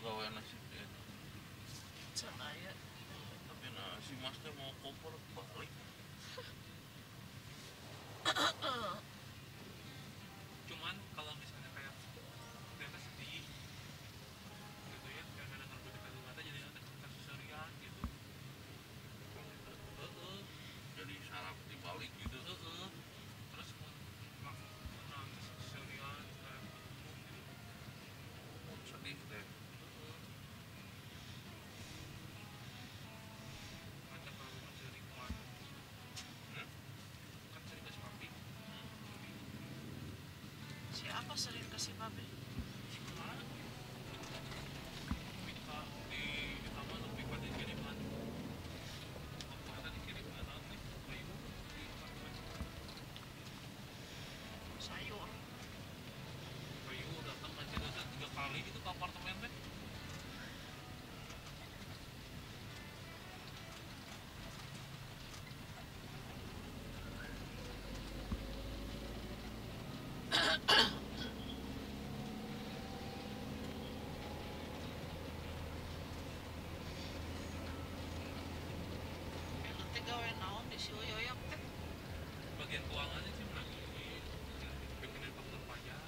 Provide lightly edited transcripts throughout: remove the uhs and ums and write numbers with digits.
gawe nasib dia. Sana ya. Tapi nah si Mas teh mau koper balik. Cuman kalau misalnya kayak ternyata sedih gitu ya, karena dengar berita kata jadi nanti kasus serian gitu. Jadi saraf dibalik gitu. Terus nangis serian kayak gitu. Sedih teh. Macam kalau jadi kemana? Kan sering kasih papi. Siapa sering kasih babe? Gimana? Pika di taman lebih pada kiriman. Apa ada dikiriman apa? Kayu di apartemen. Sayur. Kayu datang aja ada 3 kali gitu ke apartemen teh. Nanti gawe naon di si Uyoyok teh? Bagian keuangannya sih lagi bikinin faktur pajak.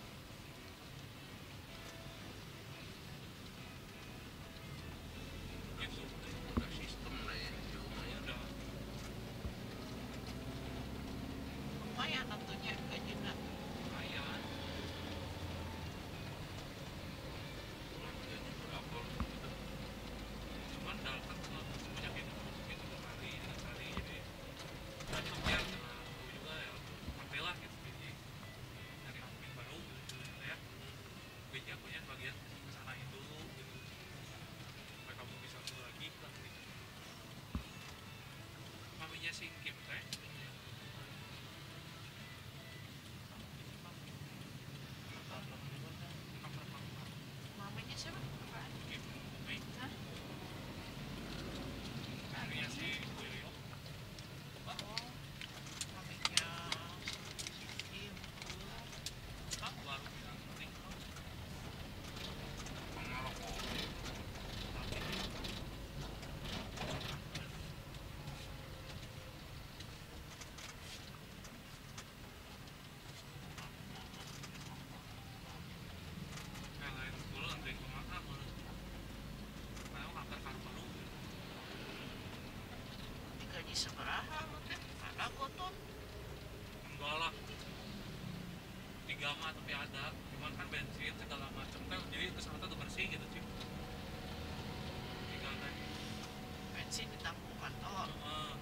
Gitu. Udah sistem lah ya di rumah ya. Udah. Lumayan atunya gajinya. Lumayan. Gajinya berapa gitu. Cuman dalam kan banyak itu masukin 2 hari 3 hari jadi udah kebiar karena aku juga ya ngerti lah gitu jadi dari admin baru gitu ya gaji akunya bagian kesanain dulu gitu supaya kamu bisa dulu lagi lah gitu. Maminya si Kim teh Mamanya siapa? Apaan? Kim Mei Hah? maminya si William Oh, mamanya si Kim. Pak baru bilang penting Pengerokok. yang lain dulu nanti kemana menurut karena kantor baru Digaji seberaha lu teh? Ada goton. enggak lah 3 mah tapi ada cuman kan bensin segala macem kan jadi kesana tuh bersih gitu sih 3 teh Bensin ditanggung kantor.